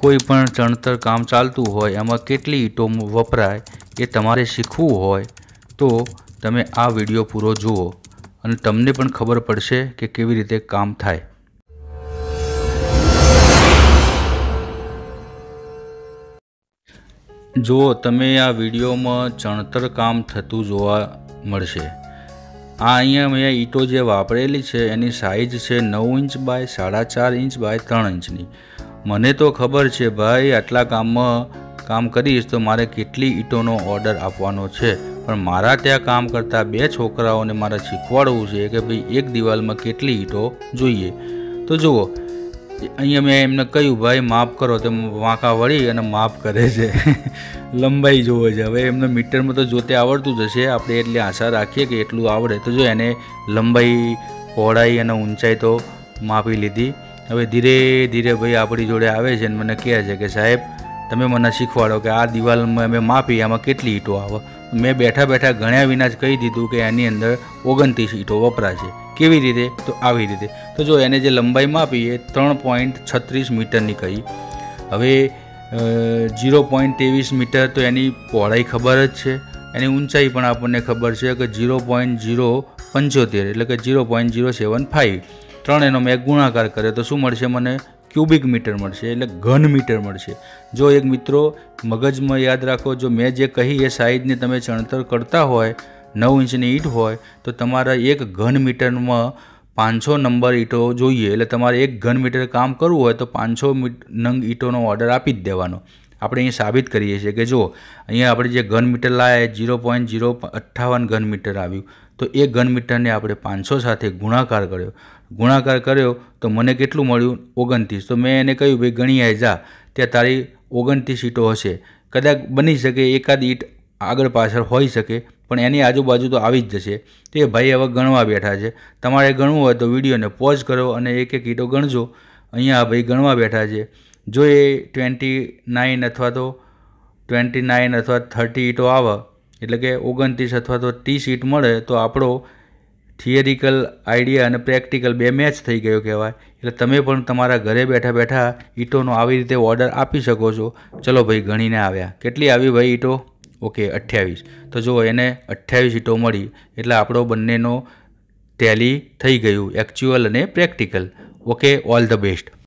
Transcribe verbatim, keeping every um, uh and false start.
કોઈ પણ ચણતર કામ ચાલતું હોય એમાં કેટલી ઈંટો વપરાય એ તમારે શીખવું હોય તો તમે આ વિડીયો પૂરો જુઓ અને તમને પણ ખબર પડશે કે કેવી રીતે કામ થાય। જો તમે આ વિડીયોમાં ચણતર કામ થતું જોવા મળશે। આ અહીંયા મેં ઈંટો જે વાપરેલી છે એની સાઇઝ છે નવ ઇંચ બાય સાડા ચાર ઇંચ બાય ત્રણ ઇંચની। મને તો ખબર છે ભાઈ આટલા કામમાં કામ કરીશ તો મારે કેટલી ઈંટોનો ઓર્ડર આપવાનો છે, પણ મારા ત્યાં કામ કરતા બે છોકરાઓને મારે શીખવાડવું છે કે ભાઈ એક દિવાલમાં કેટલી ઈંટો જોઈએ। તો જુઓ અહીંયા મેં એમને કહ્યું ભાઈ માપ કરો, તો વાંકા વળી અને માપ કરે છે લંબાઈ જોવે છે। હવે એમને મીટરમાં તો જોતે આવડતું જ હશે, આપણે એટલી આશા રાખીએ કે એટલું આવડે। તો જો એને લંબાઈ પહોળાઈ અને ઊંચાઈ તો માપી લીધી। હવે ધીરે ધીરે ભાઈ આપણી જોડે આવે છે અને મને કહે છે કે સાહેબ તમે મને શીખવાડો કે આ દિવાલમાં અમે માપી આમાં કેટલી ઈંટો આવે। મેં બેઠા બેઠા ગણ્યા વિના જ કહી દીધું કે એની અંદર ઓગણત્રીસ ઈંટો વપરાશે। કેવી રીતે? તો આવી રીતે। તો જો એને જે લંબાઈ માપી એ ત્રણ પોઈન્ટ છત્રીસ મીટરની કહી। હવે ઝીરો પોઈન્ટ ત્રેવીસ મીટર તો એની પહોળાઈ ખબર જ છે, એની ઊંચાઈ પણ આપણને ખબર છે કે ઝીરો પોઈન્ટ ઝીરો પંચોતેર એટલે કે zero point zero seven five. ત્રણ એનો મેં ગુણાકાર કર્યો તો શું મળશે? મને ક્યુબિક મીટર મળશે, એટલે ઘન મીટર મળશે। જો એક મિત્રો મગજમાં યાદ રાખો, જો મેં જે કહી એ સાઇઝને તમે ચણતર કરતા હોય નવ ઇંચની ઈંટ હોય તો તમારા એક ઘન મીટરમાં પાંચસો નંબર ઈંટો જોઈએ। એટલે તમારે એક ઘન મીટર કામ કરવું હોય તો પાંચસો નંગ ઈંટોનો ઓર્ડર આપી જ દેવાનો। આપણે અહીં સાબિત કરીએ છીએ કે જો અહીંયા આપણે જે ઘન મીટર લાવ્યા ઝીરો પોઈન્ટ ઝીરો અઠ્ઠાવન ઘન મીટર આવ્યું, તો એ ઘન મીટરને આપણે પાંચસો સાથે ગુણાકાર કર્યો ગુણાકાર કર્યો તો મને કેટલું મળ્યું? ઓગણત્રીસ। તો મેં એને કહ્યું ભાઈ ગણી આય જા, ત્યાં તારી ઓગણત્રીસ ઈંટો હશે। કદાચ બની શકે એકાદ ઈંટ આગળ પાછળ હોઈ શકે, પણ એની આજુબાજુ તો આવી જ જશે। તો એ ભાઈ હવે ગણવા બેઠા છે। તમારે ગણવું હોય તો વિડીયોને પોઝ કરો અને એક એક ઈંટો ગણજો। અહીંયા આ ભાઈ ગણવા બેઠા છે। જો એ ટ્વેન્ટી નાઇન અથવા તો ટ્વેન્ટી નાઇન અથવા થર્ટી ઈંટો આવે એટલે કે ઓગણત્રીસ અથવા તો ત્રીસ ઈંટ મળે તો આપણો થિયરિકલ આઈડિયા અને પ્રેક્ટિકલ બે મેચ થઈ ગયો કહેવાય। એટલે તમે પણ તમારા ઘરે બેઠા બેઠા ઈંટોનો આવી રીતે ઓર્ડર આપી શકો છો। ચલો ભાઈ ગણીને આવ્યા, કેટલી આવી ભાઈ ઈંટો? ઓકે અઠ્યાવીસ। તો જો એને અઠ્યાવીસ ઈંટો મળી એટલે આપણો બંનેનો ટેલી થઈ ગયું, એકચ્યુઅલ અને practical. Okay, all the best.